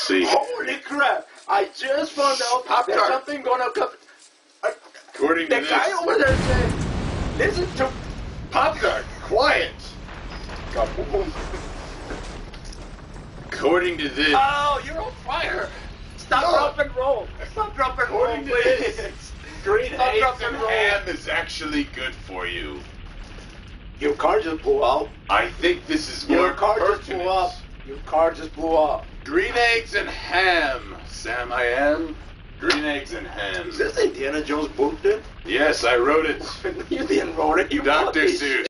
See. Holy crap! I just found out there's something gonna come. According to The this, guy over there said, listen to Pop-Tart, quiet. Kaboom. According to this, Oh, you're on fire! Stop, drop, and roll. Stop, drop, and roll, according to please. this, green Stop, eggs drop, and and roll. ham is actually good for you. Your car just blew out. I think this is more Your car just pertinent. blew up. Your car just blew up. Green eggs and ham, Sam. I am. Green eggs and ham. Is this Indiana Jones book then? Yes, I wrote it. You didn't wrote it. You Dr. fucking Seuss.